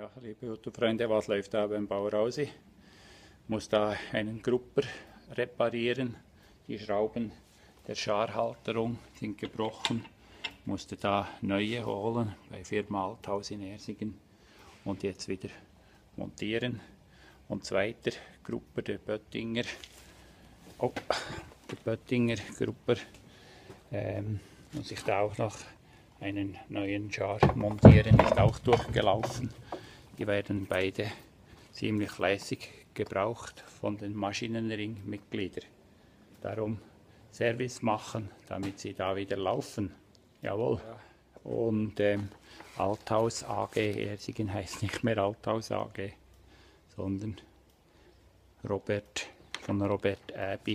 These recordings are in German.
Ja, liebe Autofreunde, was läuft da beim Bau raus? Ich muss da einen Grupper reparieren. Die Schrauben der Scharhalterung sind gebrochen. Musste da neue holen bei Firma Althaus in Ersingen und jetzt wieder montieren. Und zweiter Grupper, der Böttinger Grupper, muss ich da auch noch einen neuen Schar montieren, ist auch durchgelaufen. Die werden beide ziemlich fleißig gebraucht von den Maschinenring-Mitgliedern. Darum Service machen, damit sie da wieder laufen. Jawohl. Und Althaus AG Ersingen heißt nicht mehr Althaus AG, sondern von Robert Äbi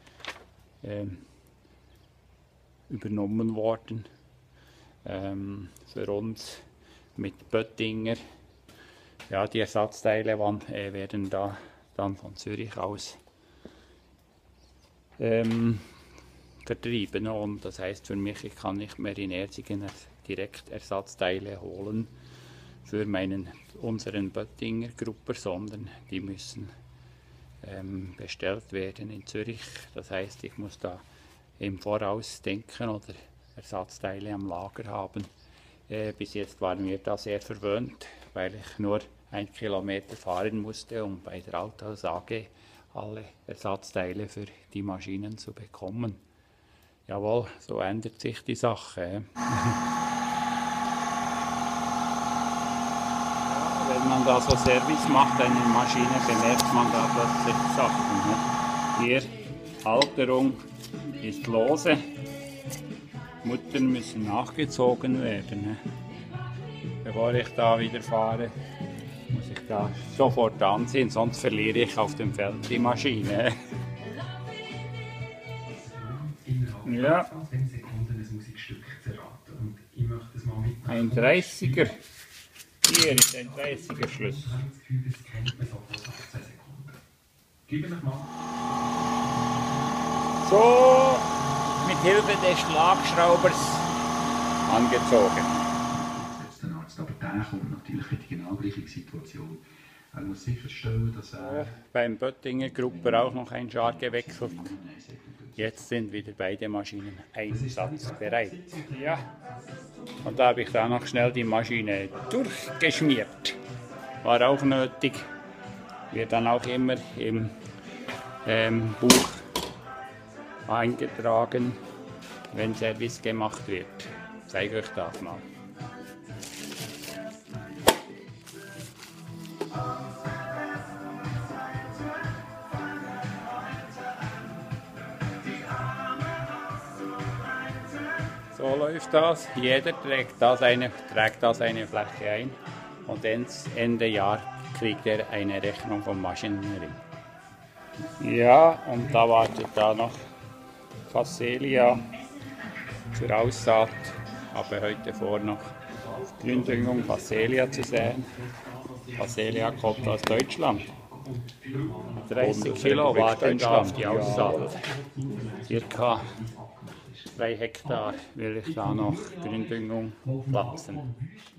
übernommen worden. Für uns mit Böttinger. Ja, die Ersatzteile werden da dann von Zürich aus vertrieben. Und das heißt für mich, ich kann nicht mehr in Ersingen direkt Ersatzteile holen für unseren Böttinger Grupper, sondern die müssen bestellt werden in Zürich. Das heißt, ich muss da im Voraus denken oder Ersatzteile am Lager haben. Bis jetzt waren wir da sehr verwöhnt, weil ich nur 1 Kilometer fahren musste, um bei der Althaus AG alle Ersatzteile für die Maschinen zu bekommen. Jawohl, so ändert sich die Sache. Ja, wenn man da so Service macht, eine Maschine, bemerkt man da plötzlich Sachen. Ne? Hier, Halterung ist lose. Muttern müssen nachgezogen werden. Ne? Bevor ich da wieder fahre, muss ich da sofort ansehen, sonst verliere ich auf dem Feld die Maschine. Ja. Ein 30er. Hier ist ein 30er Schlüssel. So, mit Hilfe des Schlagschraubers angezogen. Aber der kommt natürlich in die genau gleiche Situation. Er muss sicherstellen, dass er... Beim Böttinger Grupper auch noch ein Schar gewechselt. Jetzt sind wieder beide Maschinen einsatzbereit. Ja. Und da habe ich da noch schnell die Maschine durchgeschmiert. War auch nötig. Wird dann auch immer im Buch eingetragen, wenn Service gemacht wird. Ich zeige euch das mal. So läuft das. Jeder trägt da seine Fläche ein und Ende Jahr kriegt er eine Rechnung vom Maschinenring. Ja, und da wartet da noch Phacelia zur Aussaat. Habe heute vor, noch Gründüngung Phacelia zu säen. Phacelia kommt aus Deutschland. 30 Kilo warten da auf die Aussaat. Circa 3 Hektar will ich da noch Gründüngung pflanzen.